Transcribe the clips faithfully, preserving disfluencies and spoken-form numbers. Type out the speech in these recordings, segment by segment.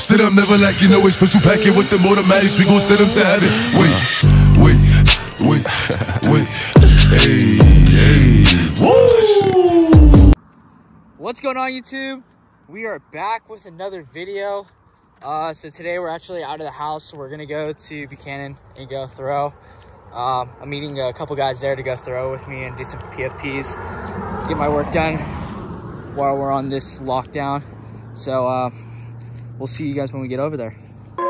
Sit up, never like you know it's special packet with the automatics. We gon' send them to heaven. Wait, wait, wait, wait. Hey, hey. Woo! What's going on, YouTube? We are back with another video. Uh, so today we're actually out of the house. We're gonna go to Buchanan and go throw. Um, I'm meeting a couple guys there to go throw with me and do some P F Ps. Get my work done while we're on this lockdown. So uh, we'll see you guys when we get over there.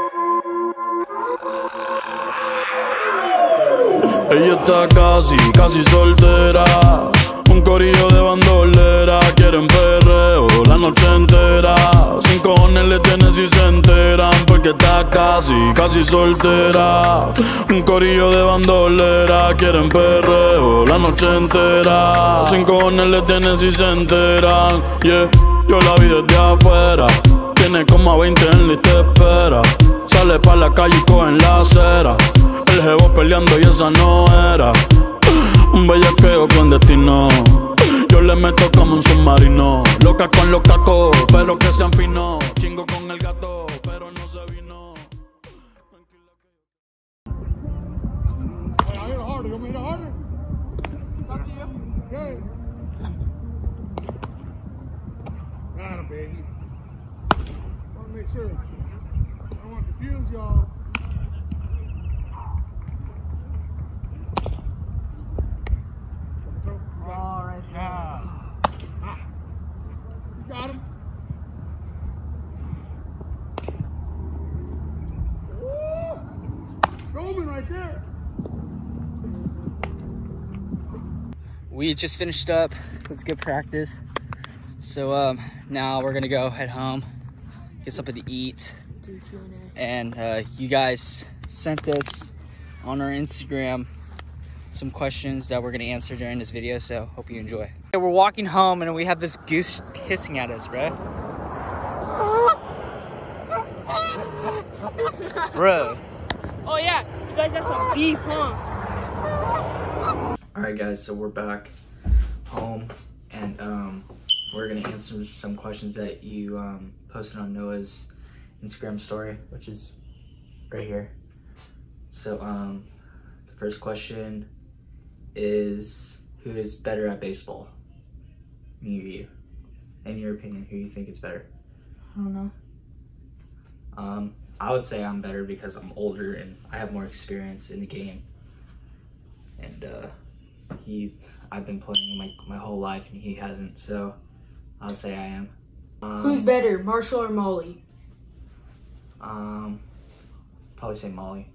Ella está casi, casi soltera. Un corillo de bandolera. Quieren perreo la noche entera. Sin cojones le tienen si se enteran. Porque está casi, casi soltera. Un corillo de bandolera. Quieren perreo la noche entera. Sin cojones le tienen si se enteran. Yeah, yo la vi desde afuera. Tiene como a veinte en la y te espera. Sale pa' la calle y coge la acera. El jevo peleando y esa no era. Un bellaqueo clandestino. Yo le meto como un submarino. Loca con los cacos, pero que sean finos. Chingo con el gato, pero no se vino. I hit it harder. You want me to hit it harder? It's up to you. Okay. Got him, baby. Want to make sure. I don't want to confuse y'all. All right. Yeah. Ah. You got him. Woo! Roman right there. We just finished up. It was good practice. So um, now we're gonna go head home, get something to eat. And uh, you guys sent us on our Instagram some questions that we're gonna answer during this video, so hope you enjoy. Okay, we're walking home and we have this goose hissing at us, bro. Bro. Oh yeah, you guys got some beef, huh? Alright guys, so we're back home and um, we're gonna answer some questions that you um, posted on Noah's Instagram story, which is right here. So um, the first question is, who is better at baseball? Me or you? In your opinion, who do you think is better? I don't know. Um, I would say I'm better because I'm older and I have more experience in the game. And uh, he, I've been playing my, my whole life and he hasn't, so I'll say I am. Um, Who's better, Marshall or Molly? Um, probably say Molly.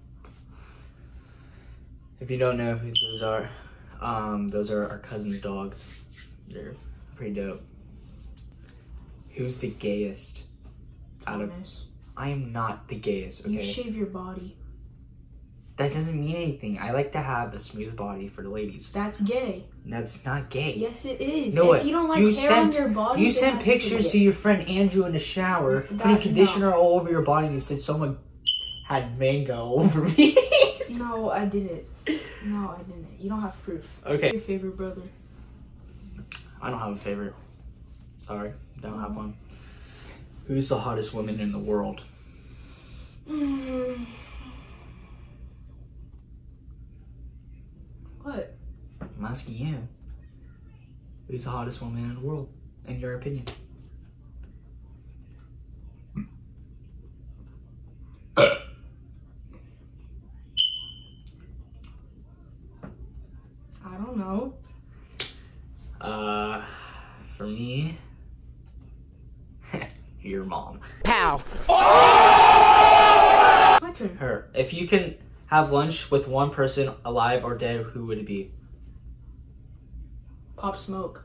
If you don't know who those are, um, those are our cousin's dogs. They're pretty dope. Who's the gayest out of? Honest. I am not the gayest. Okay. You shave your body. That doesn't mean anything. I like to have a smooth body for the ladies. That's gay. That's not gay. Yes, it is. No, if you don't like you hair sent, on your body, you then sent that's pictures gay. to your friend Andrew in the shower, That- putting conditioner no. all over your body, and you said someone had mango over me. No, I didn't. No, I didn't. You don't have proof. Okay. Who's your favorite brother? I don't have a favorite. Sorry, don't have one. Who's the hottest woman in the world? Mm. What? I'm asking you. Who's the hottest woman in the world, in your opinion? I don't know. Uh, for me, your mom. Pow. My turn. Her. If you can have lunch with one person, alive or dead, who would it be? Pop Smoke.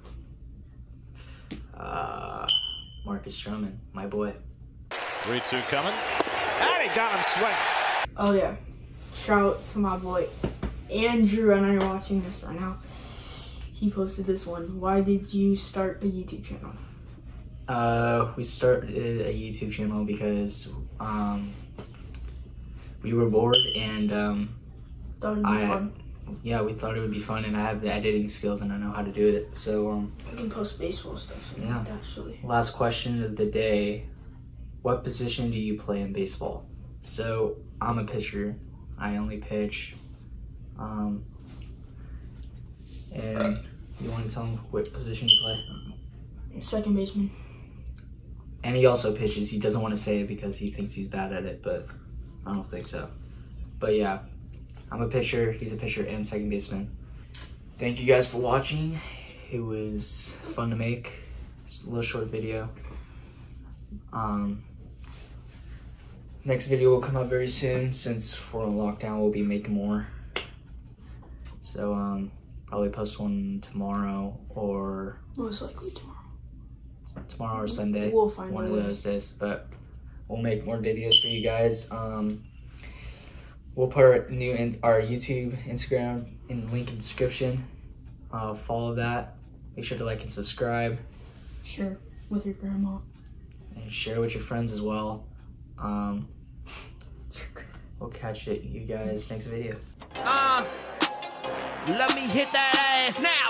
Uh, Marcus Stroman, my boy. three two coming. And he got him swing. Oh yeah. Shout out to my boy Andrew. I know you're watching this right now. He posted this one. Why did you start a YouTube channel? Uh, we started a YouTube channel because um, we were bored and um, Thought it'd be I, fun. yeah, we thought it would be fun, and I have the editing skills and I know how to do it. So um, We can post baseball stuff. So yeah. Actually. Last question of the day: what position do you play in baseball? So I'm a pitcher. I only pitch. Um, and you want to tell him what position you play? Second baseman. And he also pitches. He doesn't want to say it because he thinks he's bad at it, but I don't think so. But yeah, I'm a pitcher. He's a pitcher and second baseman. Thank you guys for watching. It was fun to make. Just a little short video. Um, next video will come out very soon. Since we're on lockdown, we'll be making more. So um, probably post one tomorrow or Most likely tomorrow. Tomorrow or Sunday. We'll find one a of way. those days. But we'll make more videos for you guys. Um, we'll put our new in, our YouTube, Instagram in the link in the description. Uh, follow that. Make sure to like and subscribe. Sure, with your grandma. And share with your friends as well. Um, we'll catch it, you guys next video. Uh, let me hit that ass now.